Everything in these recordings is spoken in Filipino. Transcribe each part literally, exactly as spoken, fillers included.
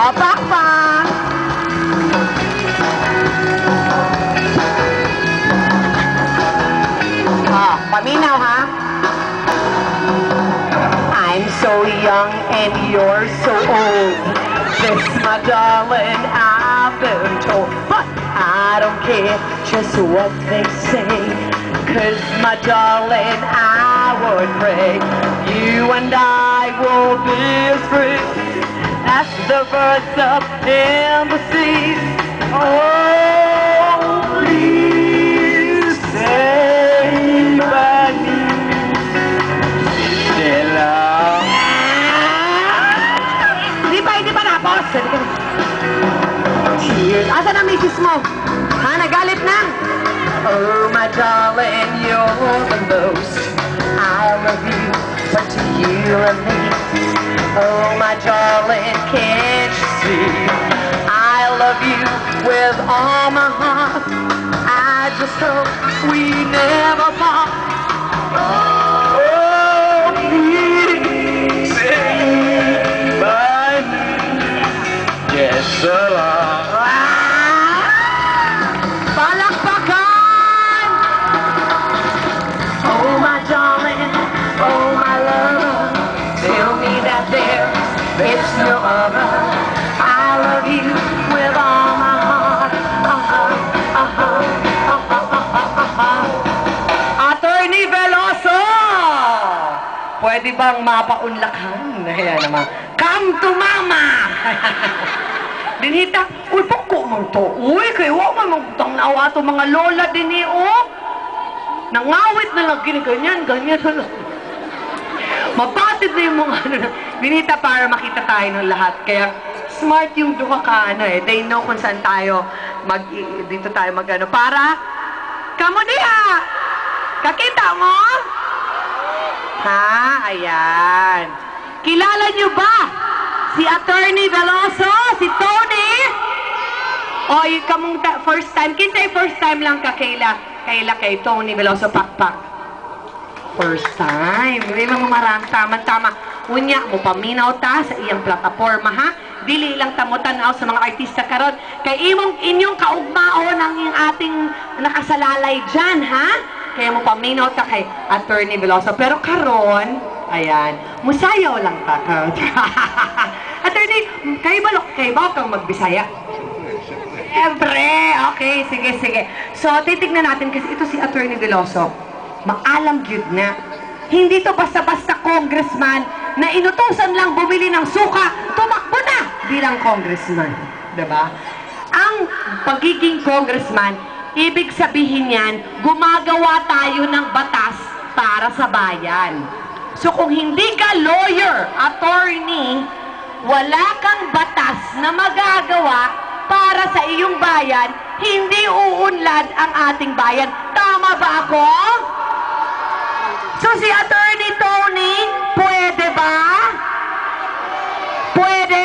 O, pakpak! Ah, paminaw, ha? I'm so young and you're so old. This, my darling, I've been told. But I don't care just what they say. Cause, my darling, I would pray you and I will be as free as the birds up in the sea. Oh, please say my name, Stella. Di ba, hindi pa napos? Cheers. Asa na misis mo? Ha, nagalit na? Oh, my darling, you're the most. I love you, but to you and me. Oh, my darling, can't you see? I love you with all my heart. I just hope we never part. Oh, please say my name. Yes, sir. Palakpakan! Oh, my darling, oh, my love. Tell me that there is no other. I love you with all my heart. Uh-huh, uh-huh, uh-huh, uh-huh, uh-huh. Attorney Veloso! Pwede bang mapaunlakan? Ayan naman. Come to mama! Dinhita, uy, pako man to. Uy, kayo man magutang naawa to mga lola din eh, oh. Nangawit na lang gini-ganyan, ganyan na lang. Mapatid na yung mga ano na. Binita para makita tayo ng lahat. Kaya smart yung duha ka ano eh. They know kung saan tayo mag, dito tayo mag ano. Para, kamo diha! Kakita mo? Ha? Ayan. Kilala nyo ba si Attorney Veloso? Si Tony? O yung kamong first time? Kinsay first time lang ka Kayla? Kayla kay Tony Veloso Pakpak. First time. May mga marang tama-tama. Unya, mo paminaw ta sa iyang plataforma, ha? Dili lang ta mo tanaw sa mga artista karon. Kay imong inyong kaugmaon ang iyong ating nakasalalay dyan, ha? Kaya mo paminaw ta kay Attorney Veloso. Pero karon, ayan, musayaw lang ta. Attorney, kayo ba, kayo ba kang magbisaya? Siyempre. Okay, sige, sige. So, titignan natin kasi ito si Attorney Veloso. Maalam gyud na. Hindi to basta-basta congressman na inutusan lang bumili ng suka, tumakbo na bilang congressman. Diba? Ang pagiging congressman, ibig sabihin yan, gumagawa tayo ng batas para sa bayan. So kung hindi ka lawyer, attorney, wala kang batas na magagawa para sa iyong bayan, hindi uunlad ang ating bayan. Tama ba ako? So si Attorney Tony, pwede ba? Pwede?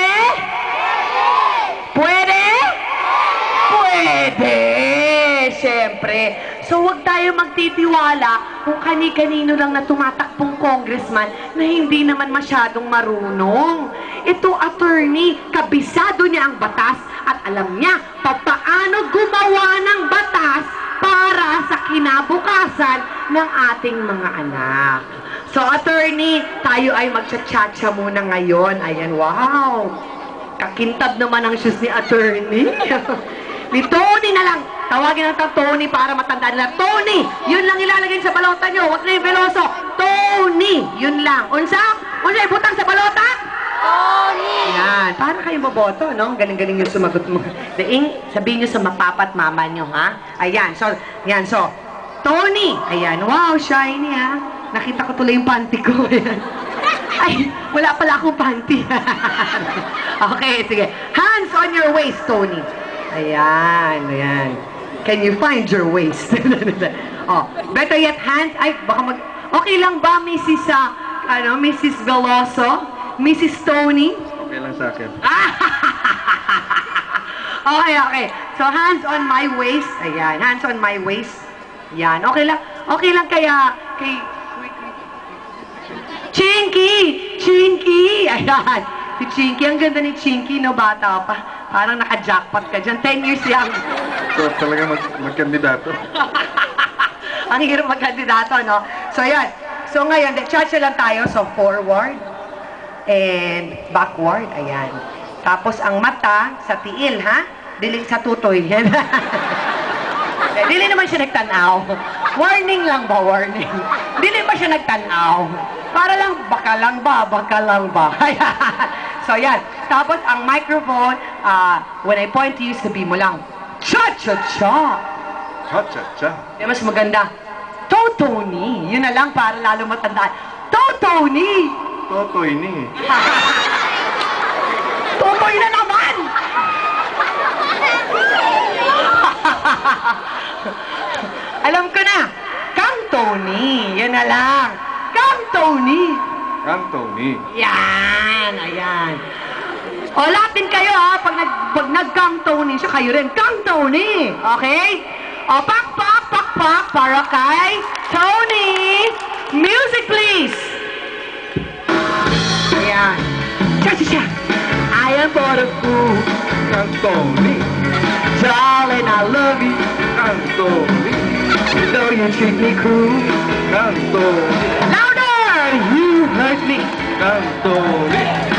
Pwede? Pwede! Siyempre. So huwag tayo magtitiwala kung kani-kanino lang na tumatakbong congressman na hindi naman masyadong marunong. Ito, attorney, kabisado niya ang batas at alam niya papaano gumawa ng batas para sa kinabukasan ng ating mga anak. So, attorney, tayo ay magchat-chatcha muna ngayon. Ayan, wow! Kakintab naman ang shoes ni attorney. Ni Tony na lang. Tawagin natin Tony para matandaan nila. Tony! Yun lang ilalagay sa balota nyo. Huwag na yung Veloso. Tony! Yun lang. Unsa? Unsa ibutang sa balota? Tony! Yan. Para kayo maboto, no? Galing-galing yung sumagot mo. Daing, sabihin nyo sa mapapat mama nyo, ha? Ayan. So, yan. So, Tony! Ayan. Wow, shiny, ha? Nakita ko tuloy yung panty ko. Ayan. Ay, wala pala akong panty. Okay, sige. Hands on your waist, Tony. Ayan, ayan. Can you find your waist? Oh, better yet, hands. Ay, baka mag... Okay lang ba, Missus Uh, ano, Missus Veloso? Missus Tony? Okay lang sa akin. Okay, okay. So, hands on my waist. Ayan, hands on my waist. Yan, okay lang. Okay lang kaya kay... Chinky! Chinky! Ayan. Si Chinky, ang ganda ni Chinky, no, bata pa. Parang naka-jackpot ka dyan. ten years young. So, talaga mag magkandidato. Ang hirap magkandidato, no? So, yan. So, ngayon, cha-cha lang tayo. So, forward and backward. Ayan. Tapos, ang mata sa tiil, ha? Dili sa tutoy. Yan. Dili naman siya nagtanaw. Warning lang ba? Warning. Dili ba siya nagtanaw? Para lang, baka lang ba? Baka lang ba? So, yan. Tapos, ang microphone, uh, when I point to you, sabi mo lang, cha-cha-cha. Cha-cha-cha. Di mas maganda. Totoni. Yun na lang para lalo matandaan. Totoni. Totoy ni. Totoy na naman! Alam ko na. Kang Tony. Yan na lang. Kang Tony. Anthony. Yan. Ayan. O, Latin kayo ha. Pag, nag, pag nag-Kang Tony siya, kayo rin. Kang Tony. Okay? O, pak, pak, pak, pak. Para kay Tony. Music, please. Ayan. Cha-cha-cha. I am for the fool. Anthony. Darling, I love you. Anthony. Though you treat me cruel. Anthony. Louder! You hurt me. Anthony.